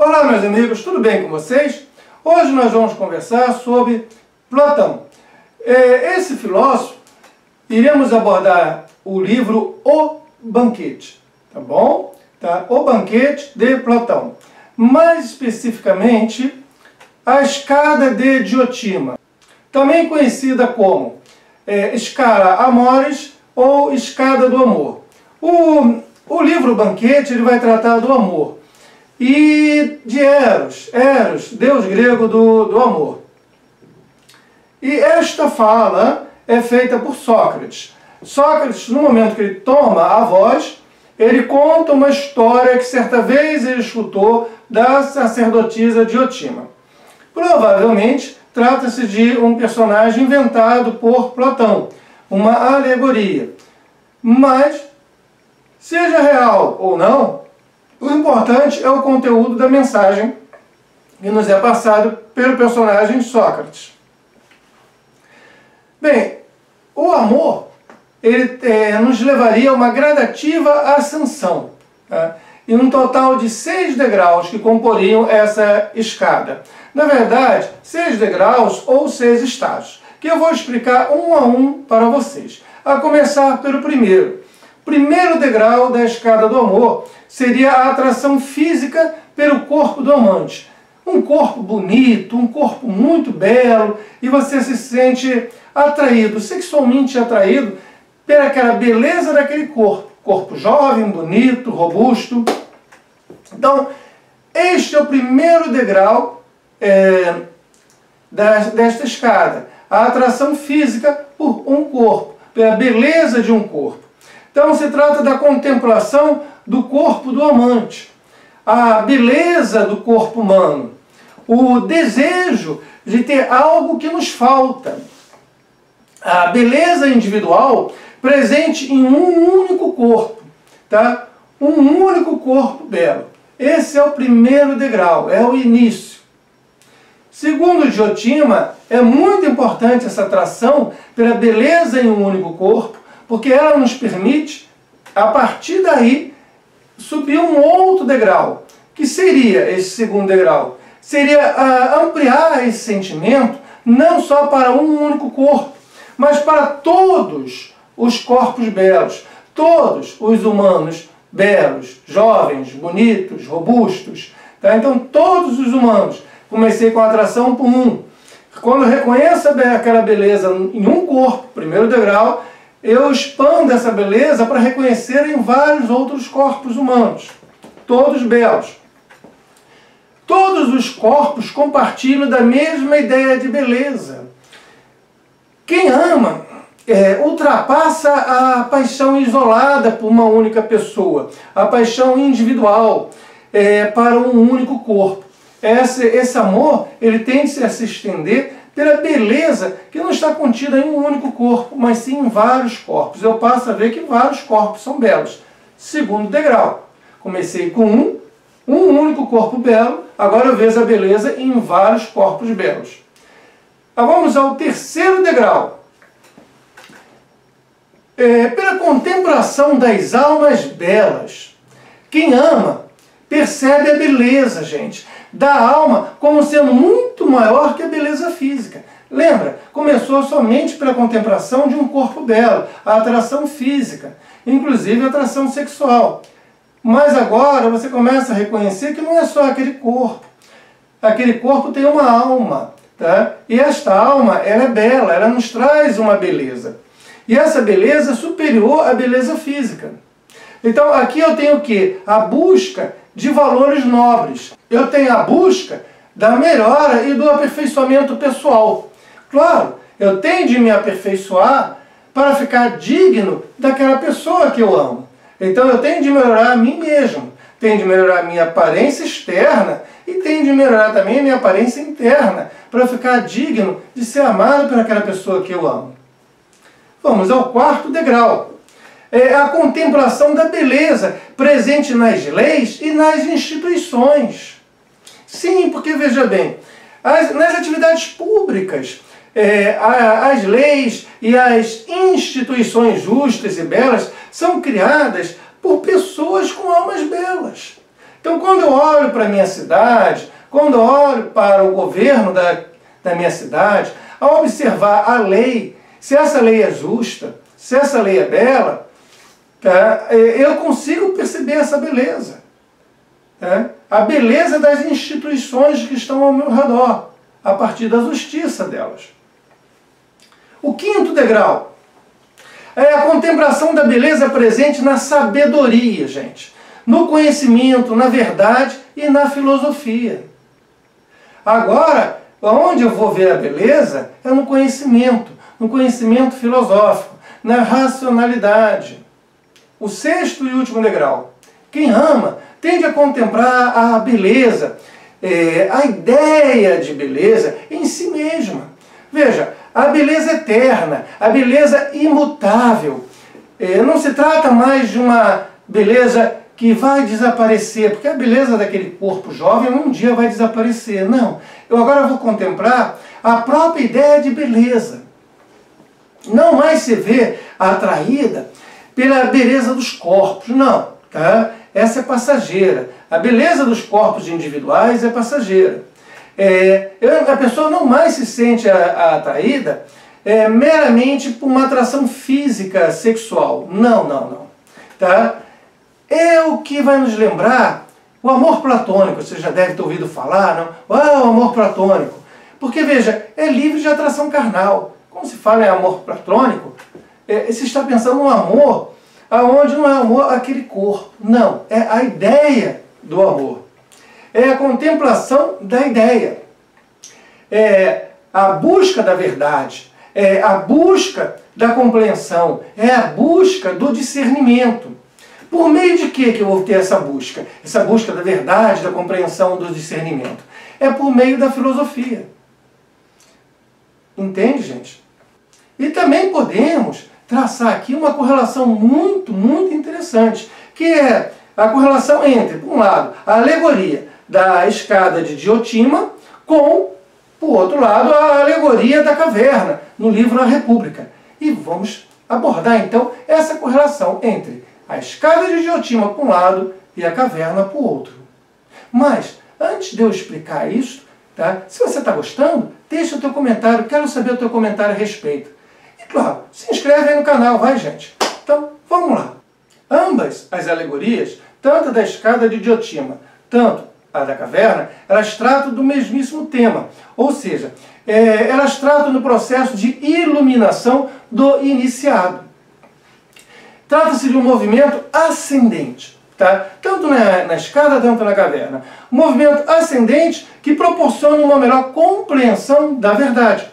Olá, meus amigos, tudo bem com vocês? Hoje nós vamos conversar sobre Platão. Esse filósofo, iremos abordar o livro O Banquete, tá bom? Tá? O Banquete de Platão. Mais especificamente, a Escada de Diotima, também conhecida como Escala Amoris ou Escada do Amor. O livro Banquete ele vai tratar do amor e de Eros, deus grego do amor. E esta fala é feita por Sócrates. Sócrates, no momento que ele toma a voz, ele conta uma história que certa vez ele escutou da sacerdotisa Diotima. Provavelmente trata-se de um personagem inventado por Platão, uma alegoria. Mas, seja real ou não, o importante é o conteúdo da mensagem que nos é passado pelo personagem Sócrates. Bem, o amor ele nos levaria a uma gradativa ascensão, tá? E um total de 6 degraus que comporiam essa escada. Na verdade, 6 degraus ou 6 estágios, que eu vou explicar um a um para vocês. A começar pelo primeiro. O primeiro degrau da escada do amor seria a atração física pelo corpo do amante. Um corpo bonito, um corpo muito belo, e você se sente atraído, sexualmente atraído, pelaquela beleza daquele corpo. Corpo jovem, bonito, robusto. Então, este é o primeiro degrau desta escada. A atração física por um corpo, pela beleza de um corpo. Então, se trata da contemplação do corpo do amante. A beleza do corpo humano. O desejo de ter algo que nos falta. A beleza individual presente em um único corpo, tá? Um único corpo belo. Esse é o primeiro degrau, é o início. Segundo Diotima, é muito importante essa atração pela beleza em um único corpo, porque ela nos permite, a partir daí, subir um outro degrau. Que seria esse segundo degrau? Seria ampliar esse sentimento não só para um único corpo, mas para todos os corpos belos, todos os humanos belos, jovens, bonitos, robustos. Tá? Então, todos os humanos. Comecei com a atração por um. Quando eu reconheço aquela beleza em um corpo, primeiro degrau, eu expando essa beleza para reconhecer em vários outros corpos humanos, todos belos. Todos os corpos compartilham da mesma ideia de beleza. Quem ama ultrapassa a paixão isolada por uma única pessoa, a paixão individual para um único corpo. Esse amor ele tende a se estender pela beleza que não está contida em um único corpo, mas sim em vários corpos. Eu passo a ver que vários corpos são belos. Segundo degrau. Comecei com um único corpo belo, agora eu vejo a beleza em vários corpos belos. Vamos ao terceiro degrau. Pela contemplação das almas belas. Quem ama percebe a beleza, gente, da alma como sendo muito maior que a beleza física. Lembra? Começou somente pela contemplação de um corpo belo, a atração física, inclusive a atração sexual. Mas agora você começa a reconhecer que não é só aquele corpo. Aquele corpo tem uma alma, tá? E esta alma, ela é bela, ela nos traz uma beleza. E essa beleza é superior à beleza física. Então aqui eu tenho o quê? A busca de valores nobres. Eu tenho a busca da melhora e do aperfeiçoamento pessoal. Claro, eu tenho de me aperfeiçoar para ficar digno daquela pessoa que eu amo. Então eu tenho de melhorar a mim mesmo. Tenho de melhorar a minha aparência externa e tenho de melhorar também a minha aparência interna para ficar digno de ser amado por aquela pessoa que eu amo. Vamos ao quarto degrau. A contemplação da beleza presente nas leis e nas instituições. Sim, porque veja bem, nas atividades públicas, as leis e as instituições justas e belas são criadas por pessoas com almas belas. Então, quando eu olho para a minha cidade, quando eu olho para o governo da minha cidade, ao observar a lei, se essa lei é justa, se essa lei é bela, tá, eu consigo perceber essa beleza. Tá? A beleza das instituições que estão ao meu redor, a partir da justiça delas. O quinto degrau é a contemplação da beleza presente na sabedoria, gente. No conhecimento, na verdade e na filosofia. Agora, onde eu vou ver a beleza é no conhecimento filosófico, na racionalidade. O sexto e último degrau. Quem ama tende a contemplar a beleza, a ideia de beleza em si mesma. Veja, a beleza eterna, a beleza imutável. Não se trata mais de uma beleza que vai desaparecer, porque a beleza daquele corpo jovem um dia vai desaparecer. Não, eu agora vou contemplar a própria ideia de beleza. Não mais se vê atraída pela beleza dos corpos, não, tá? Essa é passageira. A beleza dos corpos individuais é passageira. A pessoa não mais se sente atraída meramente por uma atração física, sexual. Não. Tá? É o que vai nos lembrar o amor platônico. Você já deve ter ouvido falar, não? O amor platônico. Porque, veja, é livre de atração carnal. Quando se fala em amor platônico, se está pensando no amor aonde não é amor aquele corpo. Não, é a ideia do amor. É a contemplação da ideia. É a busca da verdade. É a busca da compreensão. É a busca do discernimento. Por meio de que eu vou ter essa busca? Essa busca da verdade, da compreensão, do discernimento. É por meio da filosofia. Entende, gente? E também podemos traçar aqui uma correlação muito interessante, que é a correlação entre, por um lado, a alegoria da escada de Diotima com, por outro lado, a alegoria da caverna, no livro A República. E vamos abordar, então, essa correlação entre a escada de Diotima por um lado e a caverna por outro. Mas, antes de eu explicar isso, tá? Se você está gostando, deixa o teu comentário, quero saber o teu comentário a respeito. E claro, se inscreve aí no canal, vai gente? Então, vamos lá. Ambas as alegorias, tanto da escada de Diotima, tanto a da caverna, elas tratam do mesmíssimo tema. Ou seja, elas tratam do processo de iluminação do iniciado. Trata-se de um movimento ascendente, tá? Tanto na escada, tanto na caverna. Um movimento ascendente que proporciona uma melhor compreensão da verdade.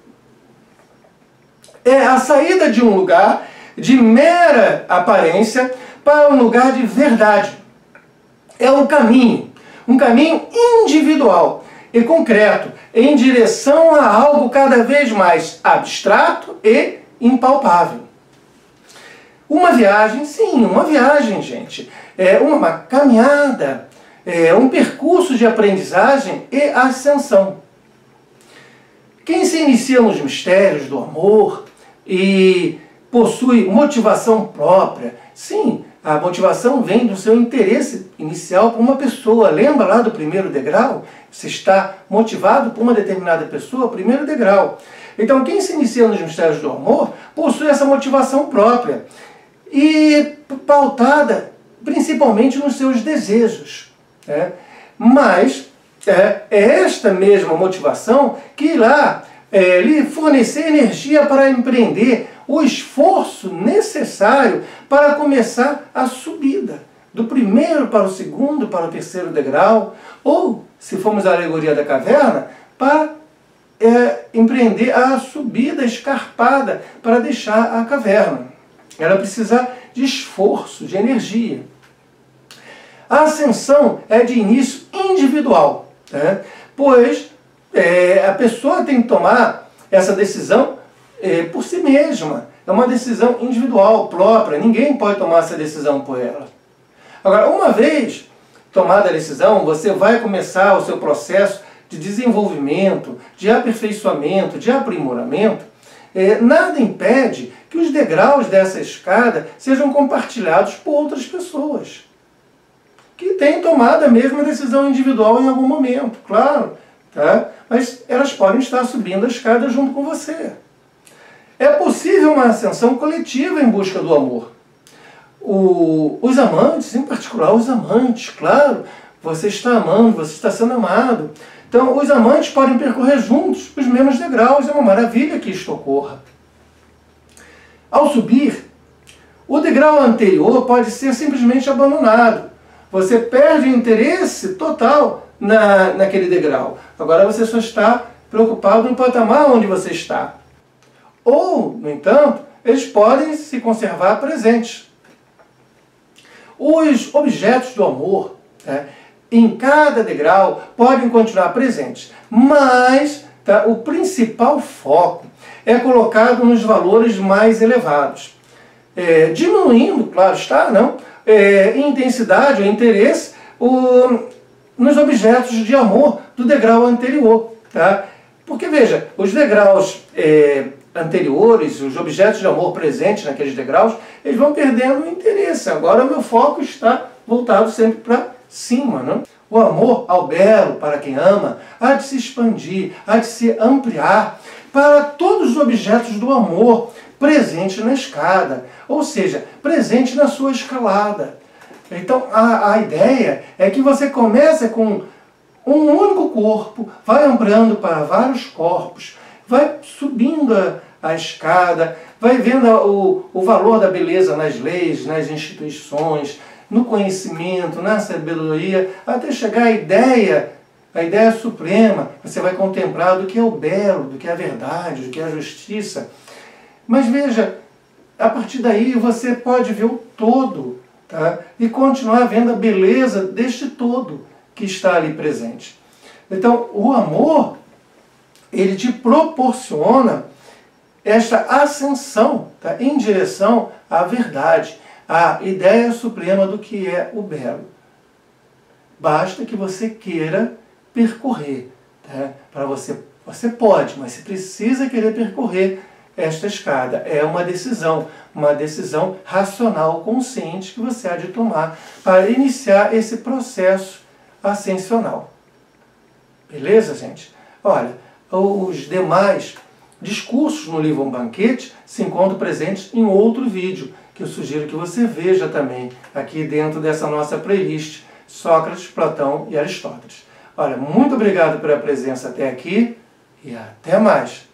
É a saída de um lugar de mera aparência para um lugar de verdade. É um caminho individual e concreto, em direção a algo cada vez mais abstrato e impalpável. Uma viagem, sim, uma viagem, gente. É uma caminhada, um percurso de aprendizagem e ascensão. Quem se inicia nos mistérios do amor e possui motivação própria, sim, a motivação vem do seu interesse inicial por uma pessoa. Lembra lá do primeiro degrau? Você está motivado por uma determinada pessoa, primeiro degrau. Então, quem se inicia nos mistérios do amor possui essa motivação própria e pautada principalmente nos seus desejos. Mas é esta mesma motivação que irá lhe fornecer energia para empreender o esforço necessário para começar a subida, do primeiro para o segundo, para o terceiro degrau, ou, se formos à alegoria da caverna, para empreender a subida escarpada para deixar a caverna. Ela precisa de esforço, de energia. A ascensão é de início individual, pois a pessoa tem que tomar essa decisão por si mesma. É uma decisão individual, própria. Ninguém pode tomar essa decisão por ela. Agora, uma vez tomada a decisão, você vai começar o seu processo de desenvolvimento, de aperfeiçoamento, de aprimoramento. Nada impede que os degraus dessa escada sejam compartilhados por outras pessoas. que têm tomado a mesma decisão individual em algum momento, claro, tá? Mas elas podem estar subindo a escada junto com você. É possível uma ascensão coletiva em busca do amor. Os amantes, em particular os amantes, claro, você está amando, você está sendo amado. Então, os amantes podem percorrer juntos os mesmos degraus, é uma maravilha que isto ocorra. Ao subir, o degrau anterior pode ser simplesmente abandonado. Você perde o interesse total naquele degrau. Agora você só está preocupado no patamar onde você está. Ou, no entanto, eles podem se conservar presentes. Os objetos do amor, né, em cada degrau, podem continuar presentes, mas o principal foco é colocado nos valores mais elevados. Diminuindo, claro está, não? Em intensidade ou interesse nos objetos de amor do degrau anterior. Tá? Porque, veja, os degraus anteriores, os objetos de amor presentes naqueles degraus, eles vão perdendo o interesse. Agora o meu foco está voltado sempre para cima. Não? O amor ao belo, para quem ama, há de se expandir, há de se ampliar para todos os objetos do amor presentes na escada, ou seja, presente na sua escalada. Então a ideia é que você comece com um único corpo, vai ampliando para vários corpos, vai subindo a escada, vai vendo o valor da beleza nas leis, nas instituições, no conhecimento, na sabedoria, até chegar à ideia suprema. Você vai contemplar do que é o belo, do que é a verdade, do que é a justiça. Mas veja, a partir daí você pode ver o todo, tá? E continuar vendo a beleza deste todo que está ali presente. Então, o amor, ele te proporciona esta ascensão, tá? Em direção à verdade, à ideia suprema do que é o belo. Basta que você queira percorrer. Tá? Para você pode, mas você precisa querer percorrer esta escada. É uma decisão racional, consciente que você há de tomar para iniciar esse processo ascensional. Beleza, gente? Olha, os demais discursos no livro Um Banquete se encontram presentes em outro vídeo, que eu sugiro que você veja também, aqui dentro dessa nossa playlist, Sócrates, Platão e Aristóteles. Olha, muito obrigado pela presença até aqui e até mais!